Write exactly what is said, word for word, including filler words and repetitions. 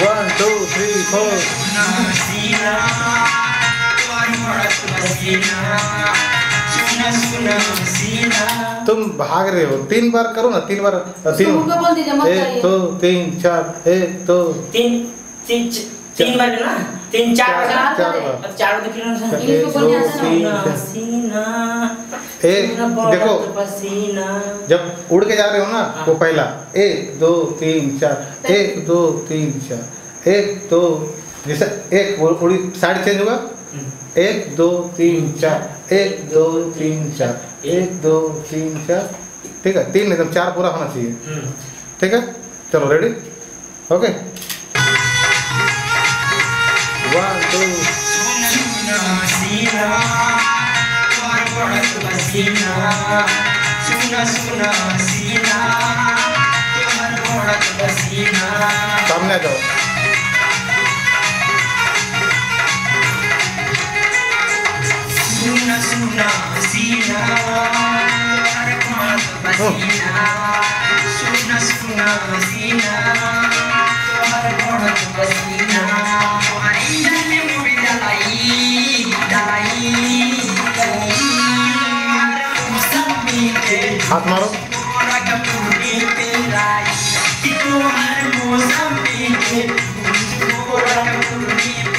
One two three four. तुम भाग रहे हो, तीन बार करो ना, तीन बार। तीन एक दो तीन चार, एक दो तीन तीन तीन बार ना, तीन चार चार चार बार। चार देखिए ना, एक दो तीन पसीना एक देखो, जब उड़ के जा रहे हो ना वो पहला एक दो तीन चार, एक दो तीन चार, एक दो, जैसे एक उड़ी साइड चेंज होगा, एक दो तीन चार, एक दो तीन चार, एक दो तीन चार, ठीक है। तीन एकदम चार पूरा होना चाहिए, ठीक है। चलो रेडी, ओके। वन टू सामने आ जाओ। सुना सुना सीना तुम्हारे कोमल पसीना, सुना सुना सीना तुम्हारे कोमल पसीना, तुम्हारी जाने मुझे डालाई डालाई हाथ मारो। तुम्हारे मौसम